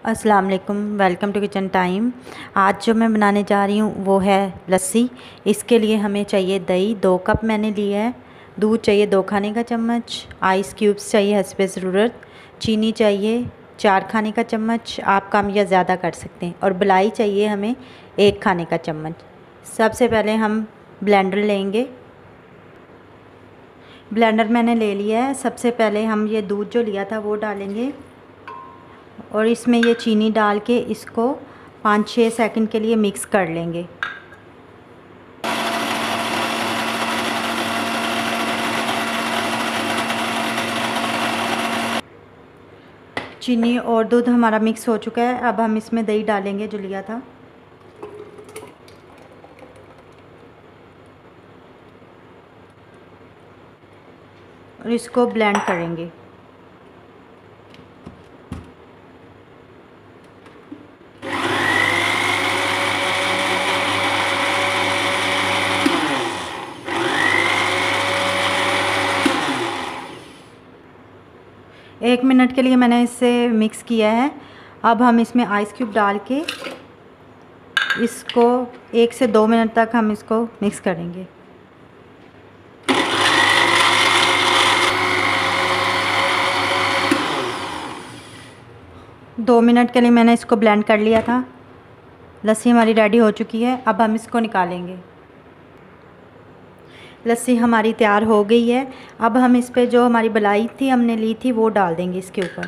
अस्सलाम वालेकुम, welcome to kitchen time. आज जो मैं बनाने जा रही हूँ वो है लस्सी। इसके लिए हमें चाहिए दही 2 कप मैंने लिया है, दूध चाहिए 2 खाने का चम्मच, आइस क्यूब्स चाहिए हस्बे ज़रूरत, चीनी चाहिए 4 खाने का चम्मच, आप कम या ज़्यादा कर सकते हैं, और मलाई चाहिए हमें 1 खाने का चम्मच। सबसे पहले हम ब्लेंडर लेंगे। ब्लेंडर मैंने ले लिया है। सबसे पहले हम ये दूध जो लिया था वो डालेंगे और इसमें ये चीनी डाल के इसको 5-6 सेकंड के लिए मिक्स कर लेंगे। चीनी और दूध हमारा मिक्स हो चुका है। अब हम इसमें दही डालेंगे जो लिया था। और इसको ब्लेंड करेंगे। एक मिनट के लिए मैंने इसे मिक्स किया है। अब हम इसमें आइस क्यूब डाल के इसको 1 से 2 मिनट तक हम इसको मिक्स करेंगे। दो मिनट के लिए मैंने इसको ब्लेंड कर लिया था। लस्सी हमारी रेडी हो चुकी है। अब हम इसको निकालेंगे। लस्सी हमारी तैयार हो गई है। अब हम इस पे जो हमारी मलाई थी हमने ली थी वो डाल देंगे इसके ऊपर।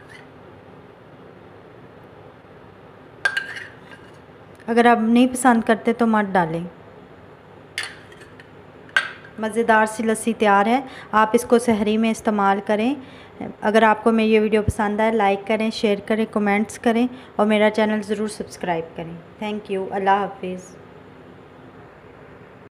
अगर आप नहीं पसंद करते तो मत डालें। मज़ेदार सी लस्सी तैयार है। आप इसको सहरी में इस्तेमाल करें। अगर आपको मेरी ये वीडियो पसंद आए लाइक करें, शेयर करें, कमेंट्स करें और मेरा चैनल ज़रूर सब्सक्राइब करें। Thank you. अल्लाह हाफिज़।